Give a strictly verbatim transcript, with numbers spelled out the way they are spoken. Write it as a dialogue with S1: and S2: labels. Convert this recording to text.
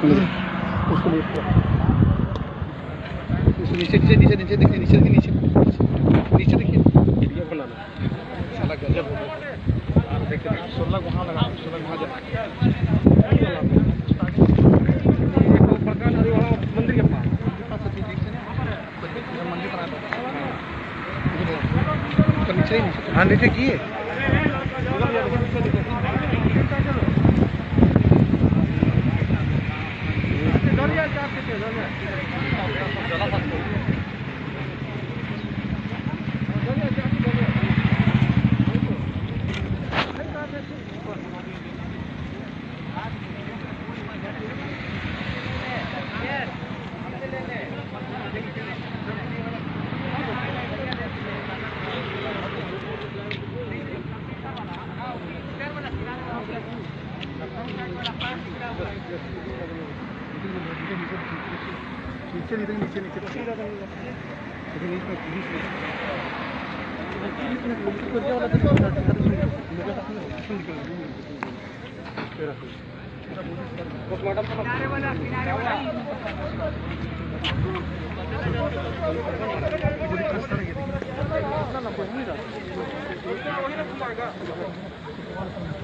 S1: उसको नीचे नीचे नीचे नीचे देखिए नीचे देखिए नीचे नीचे देखिए ये बनाना साला गजब हो गया। देखिए सोलह वहाँ लगा सोलह वहाँ जा मंदिर के पास मंदिर बना नीचे हाँ नीचे किए नीचे नीचे नीचे नीचे पोस्टमार्टम